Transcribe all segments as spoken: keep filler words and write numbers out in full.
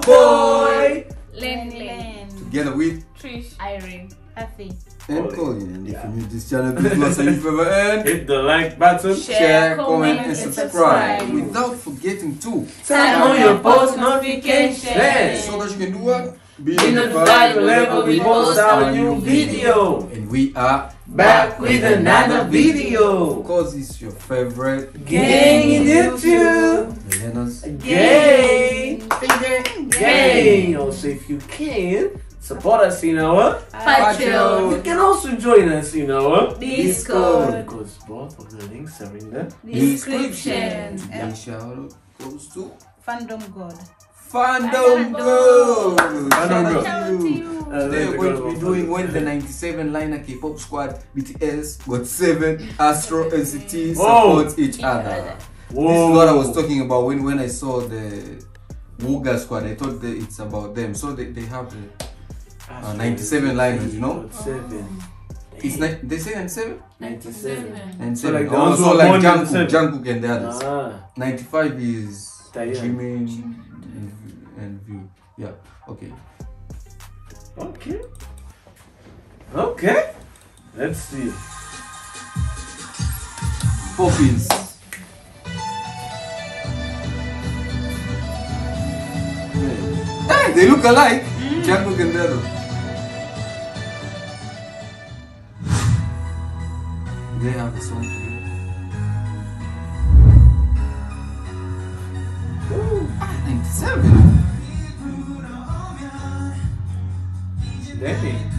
boy Len Len. Together with Trish. Irene. Effie. and Colin. And if you're new to this channel, please do us a favor and hit the like button, Share, share, comment, comment, and and subscribe. subscribe. Without forgetting to turn on your post notifications so that you can do what? be notified whenever we post our new video. And we are Back with another video. because it's your favorite Gang in YouTube. Millennials. Gang. Gang. Also, if you can, support us in our Patreon. You can also join us in our Discord. because both of the links are in the Description. And shout out goes to Fandom God. Fandom Girl. Fandom Girl. Shout out to you. Uh, Today we're going to be Fandom doing Girl. when the ninety-seven liner K-pop squad B T S, got seven Astro N C T Whoa. support each other. Whoa. This is what I was talking about when, when I saw the Wooga squad. I thought that it's about them. So they, they have the uh, ninety-seven liners, you know? Seven. It's ni- they say ninety-seven? ninety-seven. And So seven. like the Oh, ones who so are like born in Jungkook, seven. Jungkook and the others. Ah. ninety-five is Taeyeon. Jimin and, and View. Yeah, okay. Okay. Okay. Let's see. Poppins. Hey, they look alike. Jungkook and the other. They have a song for you. Ooh, ninety-seven. Danny.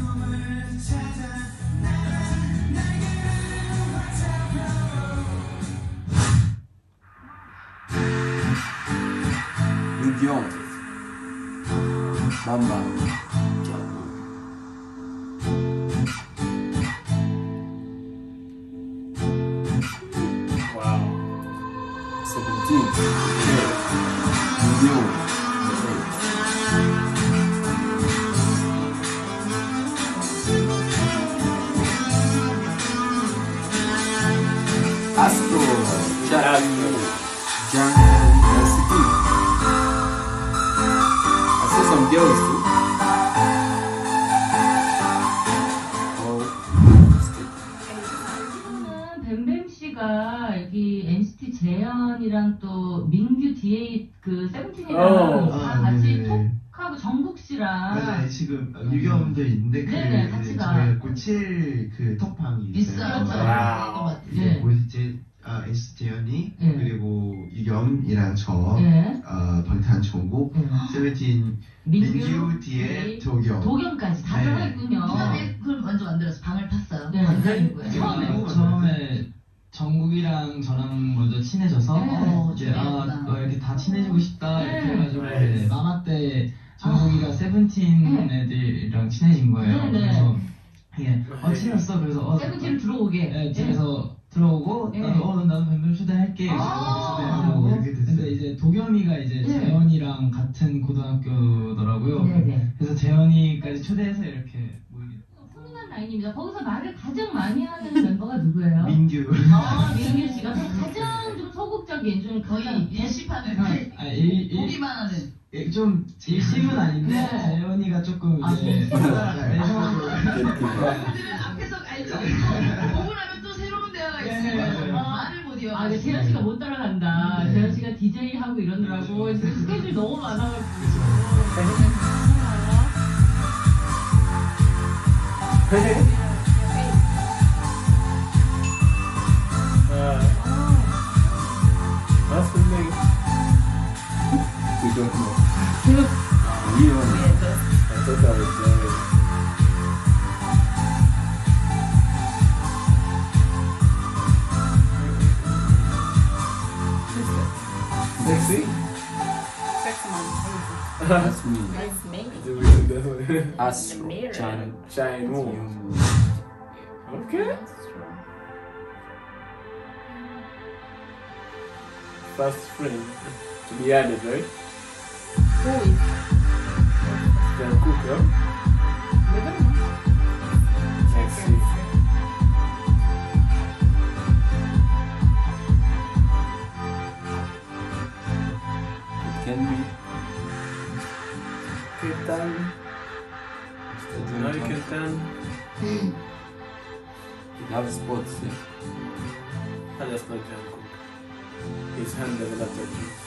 Young. Bamba. Wow. seventeen. New. Astro. Astro. Jang N C T. I saw some girls too. Oh, 뱀뱀 씨가 여기 엔시티 재현이랑 또 민규 디에이 그 세븐틴이랑 어. 다 아, 같이 네네. 톡하고 정국 씨랑 네, 지금 유경도 있는데 그 네네, 같이 가. 저희가 꽂힐 그 톡방이 있어요. 있어요. 와우. 이제 네. 거기서 이제 아, 엔시티 재현이 네. 그리고 유경이랑 저 네. 어, 방탄정국 네. 세븐틴 민규 뒤에 도경 도경까지 다 네. 들어있군요. 누가 그걸 먼저 만들어서 방을 탔어요. 네. 만드는 거예요. 처음에. 처음에 정국이랑 저랑 먼저 친해져서 네. 어, 이제 아 어, 이렇게 다 친해지고 싶다 이렇게 네. 해가지고 네. 이제 마마 때 정국이가 세븐틴 네. 애들이랑 친해진 거예요. 네, 네. 그래서 이게 어 친했어 그래서 어 세븐틴 들어오게. 네, 뒤에서 들어오고 네. 나도 어 나도 뱀뱀 초대할게 아. 초대하고 이렇게 됐어요. 근데 이제 도겸이가 이제 네. 재현이랑 같은 고등학교더라고요. 네네. 그래서 재현이까지 초대해서 이렇게 모이게 훈훈한 라인입니다. 거기서 말을 가장 많이 하는 멤버가 누구예요? 민규 아, 민규 씨가 가장 좀 소극적인 좀 거의 가장 일시판을 아, 일, 일, 보기만 하는. 예, 좀 일심은 아닌데 네. 재현이가 조금 아, 이제 네. 내성으로 그들은 앞에서 알죠. 보고 나면 또 새로운 대화가 네, 있어요. 네, 네. 말을 못 이어. 아, 근데 재현 씨가 못 따라간다. 네. 재현 씨가 디제이 하고 이러느라고 지금 스케줄 너무 많아가지고. That's the thing. we don't know. We don't know. I thought that was uh, Sexy? Sex man. That's me. That's me. Astro. Mirror. Chan. Shine Moon. Okay. First friend to be added, right? Who is? Jungkook, yeah? Let's see. It can be. Now you can turn. Love sports, yeah. I just not Jungkook. His hand developed like this.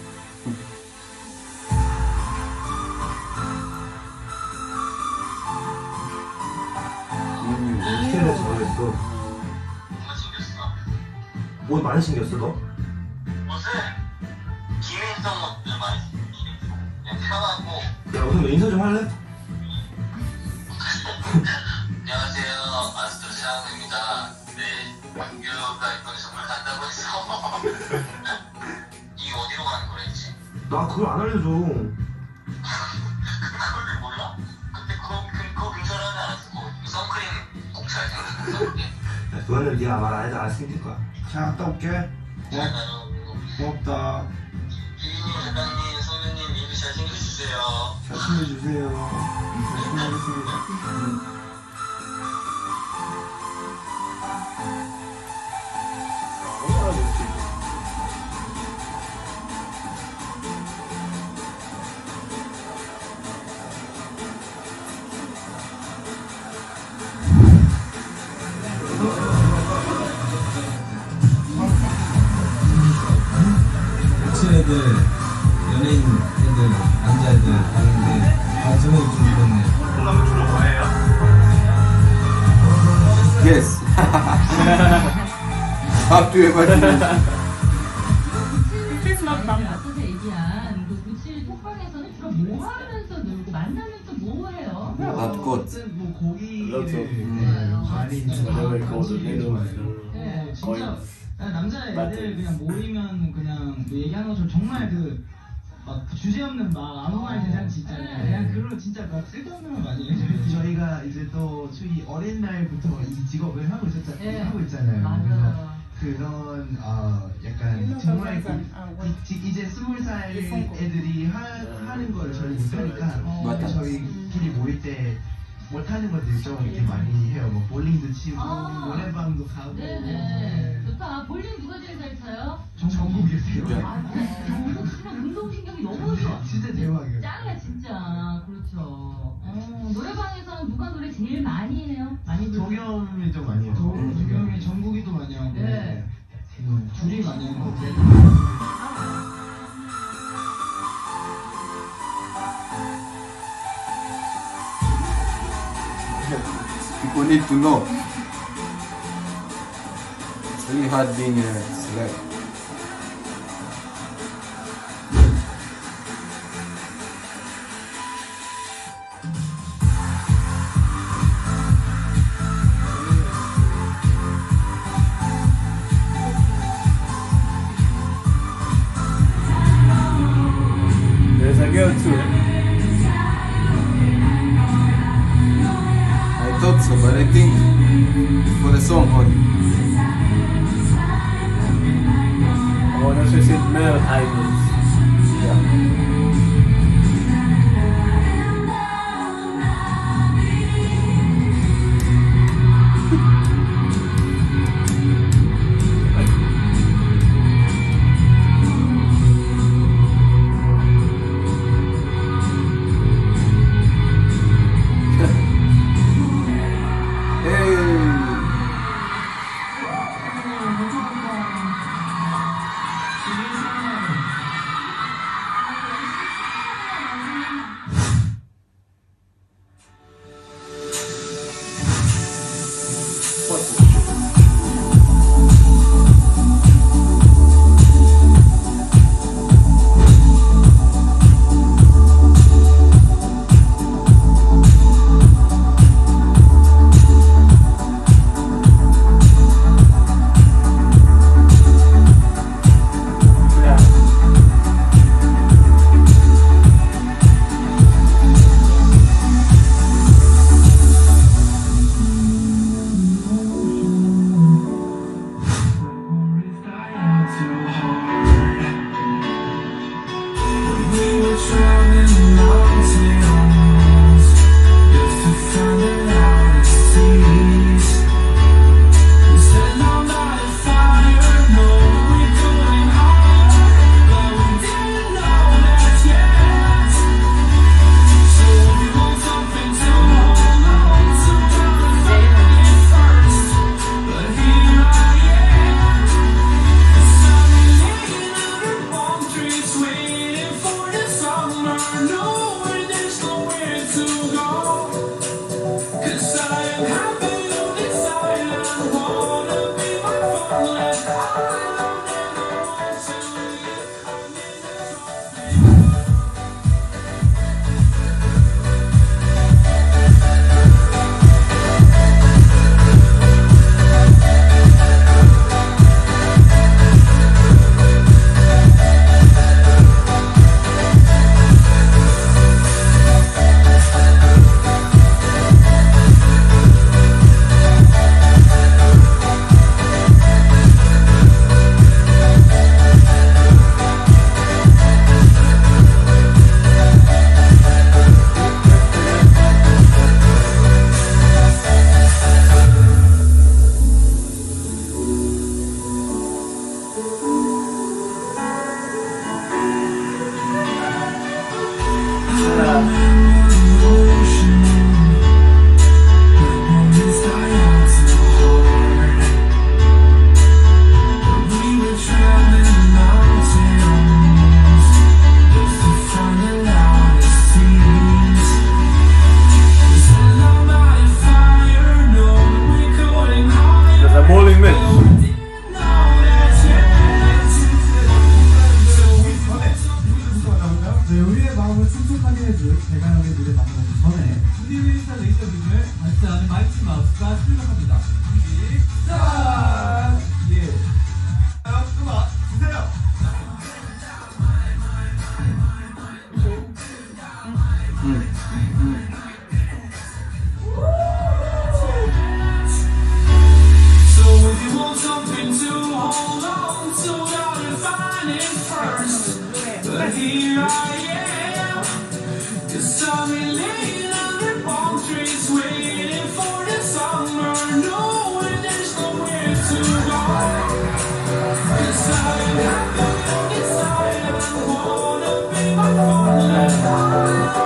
어떻게 해야 될지 모르겠어. 옷 많이 챙겼어 너? 옷은 기민성 옷들 많이 챙겼어. 그냥 편하고. 야 우선 너 인사 좀 할래? 안녕하세요, 마스터 차은우입니다. 네, 민규가 이번에 선물 간다고 해서 이 어디로 가는 거랬지? 나 그걸 안 알려줘. 그거를 몰라? 근데 그거, 그, 그거 근처로 하지 않았어? 뭐 선크림 꼭 잘 생겼어, 선크림. 야, 그거는 네가 말 안 해도 알 수 있을 거야. 자 갔다 올게. 잘 다녀오고. 고맙다. 피디님, 작가님, 선배님, 민규 잘 챙겨주세요. 잘 챙겨주세요. 열심히 하겠습니다. 미친 애들, 연예인 애들, 남자애들 하는데 방송을 좀 그렇네. 콜라보 주로 뭐예요? Yes. Have to ever 앞서서 얘기한 그 구칠 톡방에서는 주로 뭐 하면서 놀고 만나면 또 뭐 해요? Not good. 뭐 고기를 Lots of 네, 많이 whatever it calls it, 되게 좋아해요. needles. 네, 진짜 Coins. 남자애들 맞아요. 그냥 모이면 그냥 뭐 얘기하는 것처럼 정말 그 막 주제 없는 막 아무 말 대잔치 있잖아요. 그냥 그런 진짜 막 쓸데없는 말 많이 해요. 저희가 이제 또 저희 어린 날부터 이 직업을 하고 있었잖 네. 하고 있잖아요. 맞아요. 그래서 그런 어 약간 정말 그, 이, 이제 스물 살 애들이 하, 하는 걸 저희 못하니까 맞다. 저희끼리 모일 때 못하는 것들 좀 이렇게 많이 해요. 뭐 볼링도 치고 아. 노래방도 가고. 네네. 좋다. 볼링 누가 제일 잘 쳐요? 전국이었어요. 아, 전국 치면 운동신경이 너무 좋아. 진짜 대박이에요. 짱이야 진짜. 그렇죠. 어, 노래방에서는 누가 노래 제일 많이 해요? 많이 부르- 도겸이 좀 많이 해요. 도겸이 전국이도 많이 하고 네. 음, 둘이 많이 하는 것 같아요. People need to know. It's really hard being a celeb. There's a girl too. I thought so, but I think for the song only. Oh, that's just it, male idols. Yeah. 인스타 레이더빔을 발사하는 마이티 마우스가 출격합니다. 시작! 예. 자, 음악 주세요. 음, 음. So if you want something to hold on to, gotta find it first. But here I am, 'cause I'm laying under palm trees, waiting for the summer, knowing there's nowhere to go. 'Cause I'm happy inside, I wanna be my father.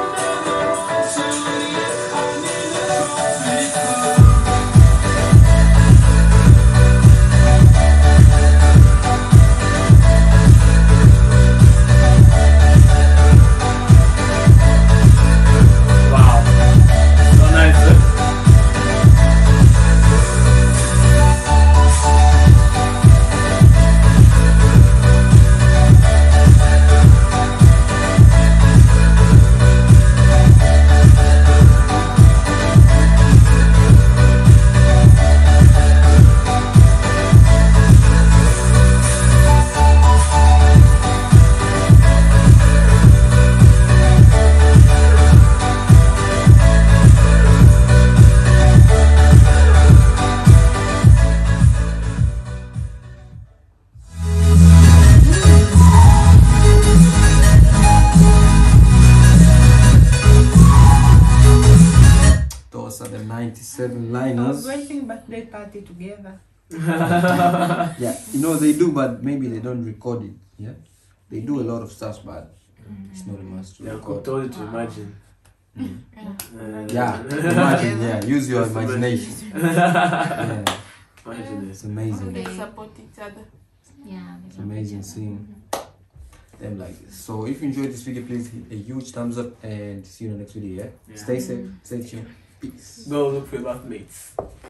Those are the ninety-seven I was liners. waiting birthday party together. Yeah, you know they do, but maybe they don't record it. Yeah, they do a lot of stuff, but it's not a must to Yeah, record. told you to imagine. Mm. Uh, Yeah, imagine. Yeah, use your Just imagination. imagine. Yeah, Imagine it's it. amazing. They support each other. Yeah. It's amazing seeing them like this. So if you enjoyed this video, please hit a huge thumbs up and see you in the next video. Yeah, Yeah. stay safe, stay tuned, peace. Go look for your mates.